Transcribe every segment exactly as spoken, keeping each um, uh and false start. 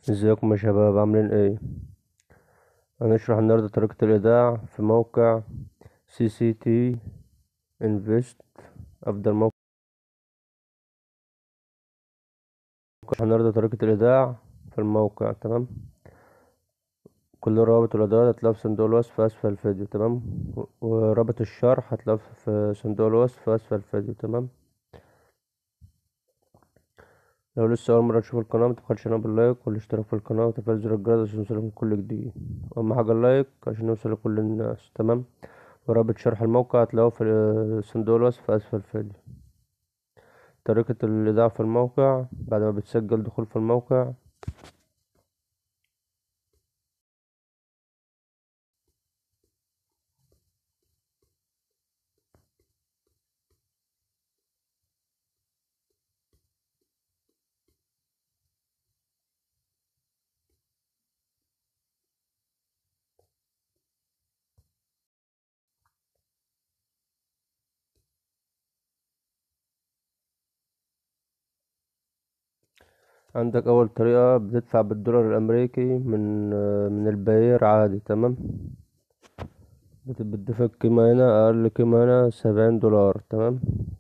ازيكم يا شباب عاملين ايه؟ هنشرح النهارده طريقة الإيداع في موقع سي سي تي انفست، أفضل موقع. النهارده طريقة الإيداع في الموقع. تمام. كل روابط والأدوات هتلاقيها في صندوق الوصف في أسفل الفيديو. تمام. و- ورابط الشرح هتلاقيه في صندوق الوصف في أسفل الفيديو. تمام. لو لسه أول مرة تشوف القناة متبخلش علينا باللايك والاشتراك في القناة وتفعيل زر الجرس عشان يوصلكم كل جديد. أهم حاجة اللايك عشان يوصل لكل الناس. تمام. ورابط شرح الموقع هتلاقوه في صندوق الوصف في أسفل الفيديو. طريقة الإيداع في الموقع بعد ما بتسجل دخول في الموقع. عندك أول طريقة بتدفع بالدولار الأمريكي من من الباير عادي. تمام. بت- بتدفع القيمة هنا، أقل قيمة هنا سبعين دولار. تمام.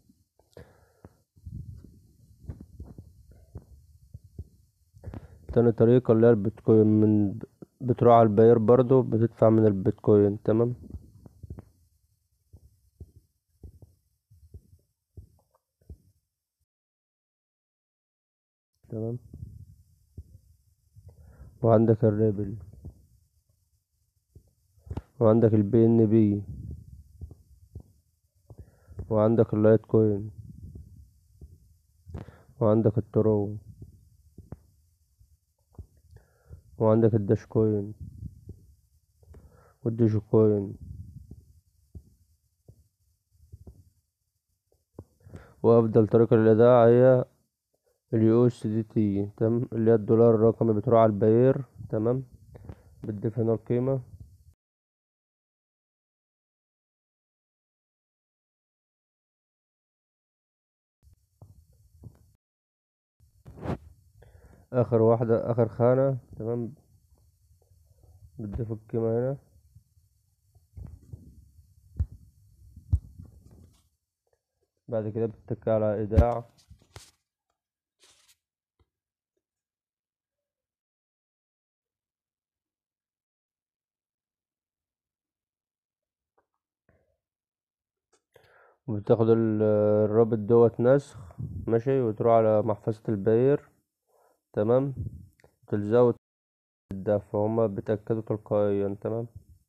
تاني طريقة اللي هي البيتكوين، من بتروح على الباير برضو بتدفع من البيتكوين. تمام. تمام. وعندك الريبل، وعندك البي ان بي، وعندك اللايت كوين، وعندك الترو، وعندك الداش كوين والديجي كوين. وأفضل طريقة للإيداع هي اليو اس دي تي. تمام. اللي هي الدولار الرقمي بتروح على الباير. تمام. بتضيف هنا القيمة. آخر واحدة، آخر خانة. تمام. بتضيف القيمة هنا. بعد كده بتتك على إيداع. وبتاخد ال- الرابط دوت نسخ. ماشي. وتروح على محفظة الباير. تمام. تلزقه الدفع هما بيتأكدوا تلقائيا. تمام.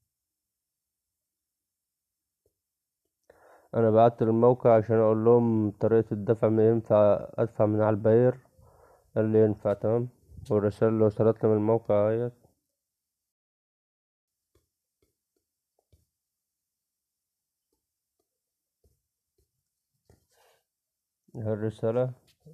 أنا بعت للموقع عشان أقول لهم طريقة الدفع، ما ينفع أدفع من على الباير؟ قال لي ينفع. تمام. والرسالة اللي وصلت لي من الموقع اهيت. اهي الرسالة.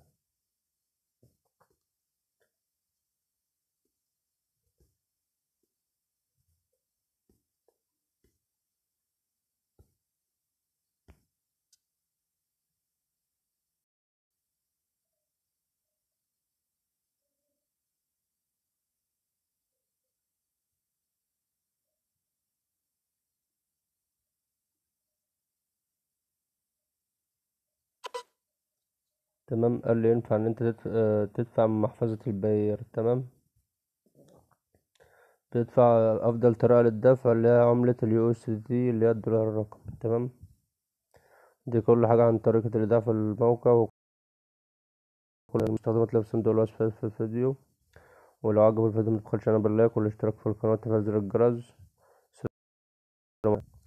تمام. قال لي ينفع ان انت تدف- آه، تدفع من محفظة الباير. تمام. تدفع. افضل طريقة للدفع اللي هي عملة اليو اس دي اللي هي الدولار الرقمي. تمام. دي كل حاجة عن طريقة الإيداع في الموقع، وكل المستخدمات اللي في صندوق الوصف في الفيديو. ولو عجب الفيديو متبخلش علينا باللايك والاشتراك في القناة وتفعيل زر الجرس.